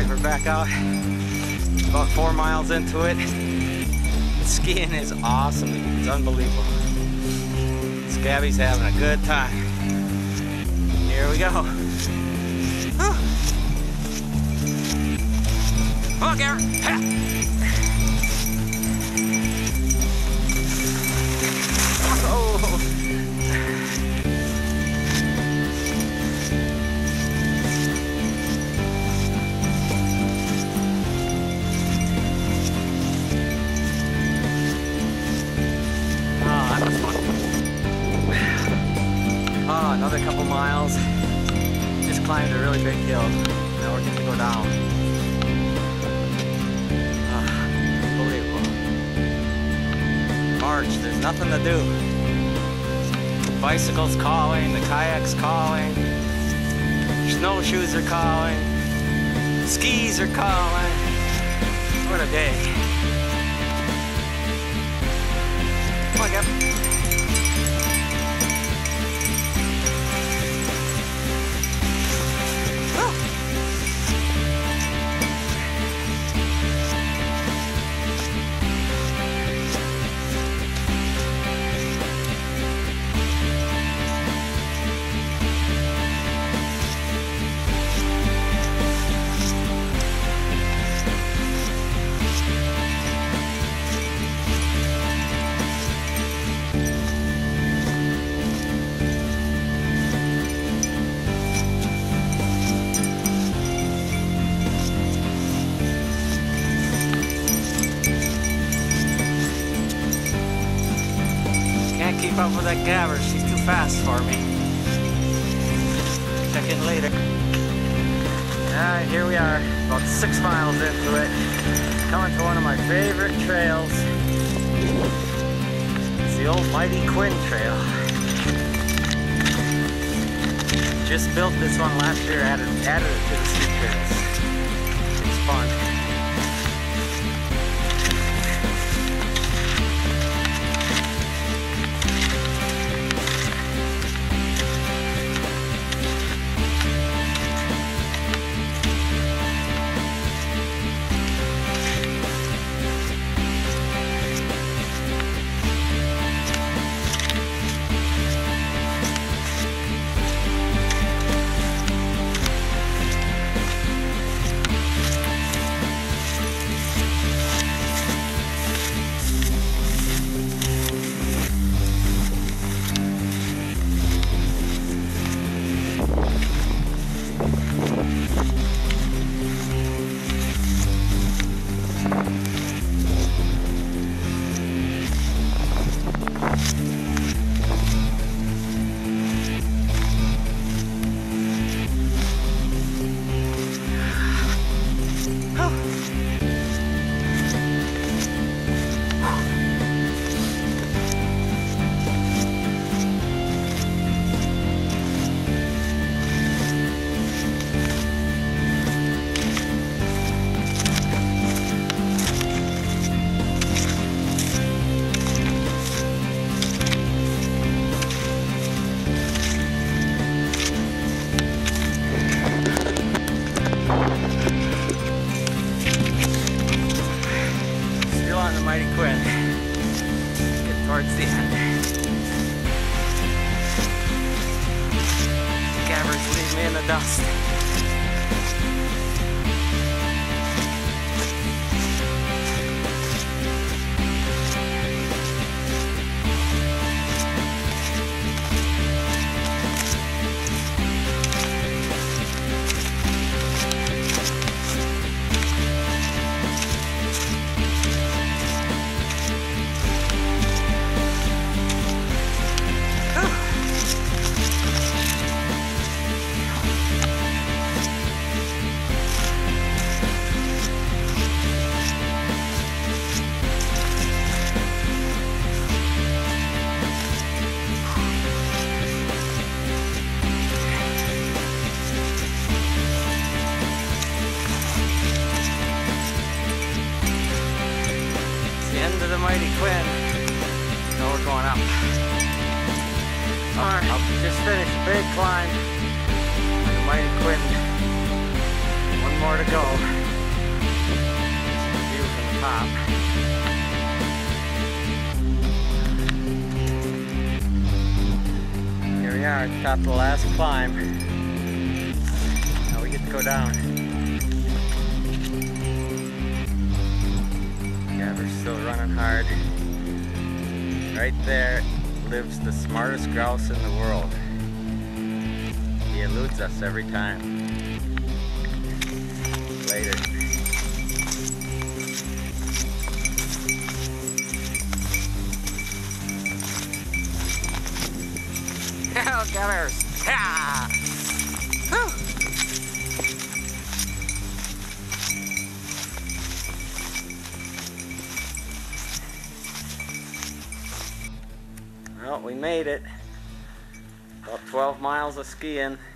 Alright, we're back out. About 4 miles into it. Skiing is awesome. It's unbelievable. Gabby's having a good time. Here we go. Whew. Come on, Gabby. Ha. Oh. That was fun. Oh, another couple miles. Just climbed a really big hill. Now we're going to go down. Unbelievable. March, there's nothing to do. Bicycles calling, the kayaks calling, snowshoes are calling, skis are calling. What a day. Come on, Gabby. Keep up with that Gabber, she's too fast for me. Check in later. Alright, here we are, about 6 miles into it. Coming to one of my favorite trails. It's the old Mighty Quinn Trail. Just built this one last year, added it to the ski trails. It's fun. Towards the end. Gabbers leave me in the dust. To the Mighty Quinn. Now we're going up. Alright, I'll just finish a big climb on the Mighty Quinn. One more to go. View from the top. Here we are at the top of the last climb. Now we get to go down. Gabby's still running hard. Right there lives the smartest grouse in the world. He eludes us every time. Later. Oh, gathers! Ah! Whew. Well, we made it. About 12 miles of skiing.